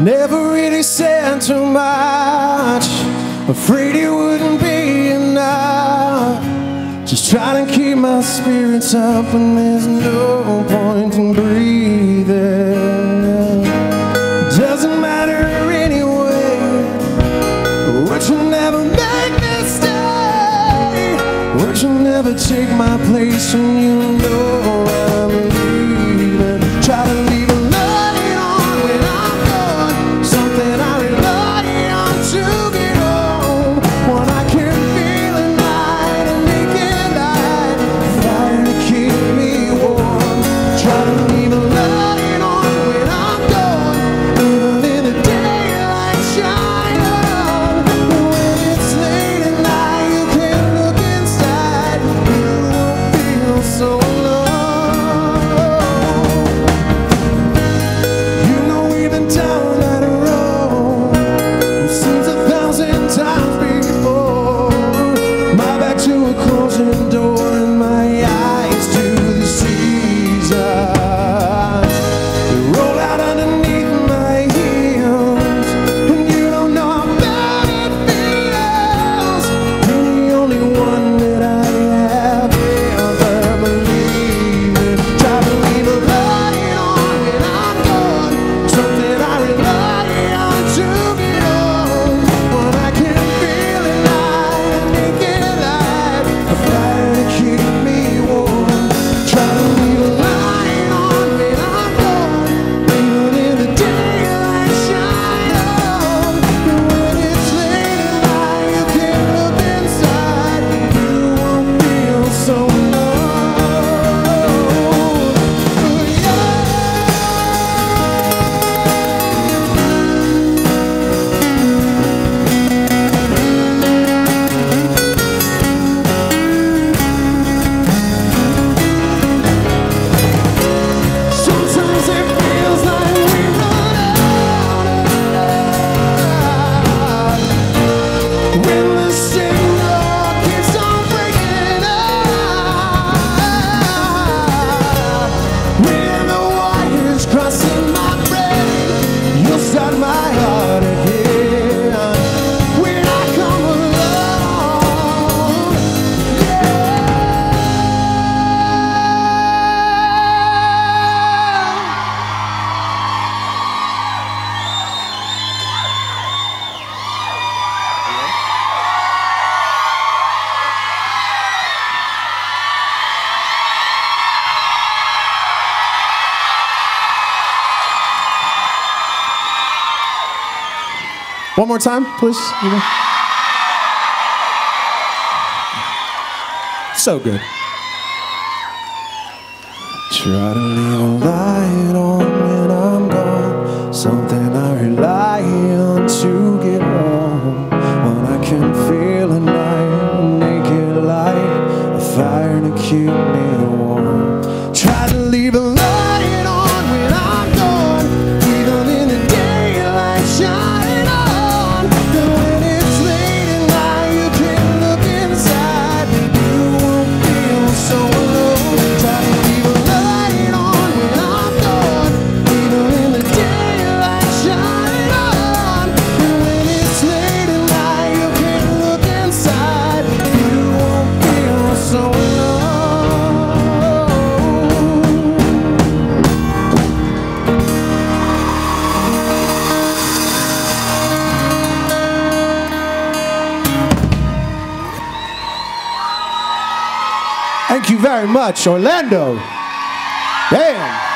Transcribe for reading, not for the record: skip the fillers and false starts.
Never really said too much, afraid it wouldn't be enough. Just trying to keep my spirits up, and there's no point in breathing. Doesn't matter anyway, would you never make me stay? Would you never take my place when you know I'm leaving? Try to leave a light on when I'm gone, something I rely on to get home. When I can feel a night and naked light, fire to keep me warm. Try to leave a light on when I'm gone, even in the daylight shine on. When it's late at night, you can look inside, you won't feel so alone. You know we've been down that road, it seems 1,000 times before. My back to a closing door and my eyes to the seasons. They roll out underneath my heels, and you don't know how bad it feels. You're the only one that I have ever believed in. Try to leave a light on when I'm gone, something I rely on to get home. When I can feel it light, naked light, a fire to keep me warm. Try to leave a light on when I'm gone, even in the daylight shine on. And when it's late at night, you can look inside, you won't feel so alone. Sometimes it feels like we run out of love. When the signal keeps on breaking up, when the wires crossing my brain, you'll start my heart again. When I come along, yeah. One more time, please. So good. Try to leave a light on when I'm gone, something I rely on to get home. When I can feel a night, naked light, a fire to keep me warm. Try to leave a light on when I'm gone, even in the daylight shine on. And when it's late at night, you can look inside, you won't feel so alone. Try to leave a light on when I'm gone, even in the daylight shine on. And when it's late at night, you can look inside, you won't feel so alone. Thank you very much, Orlando. Damn.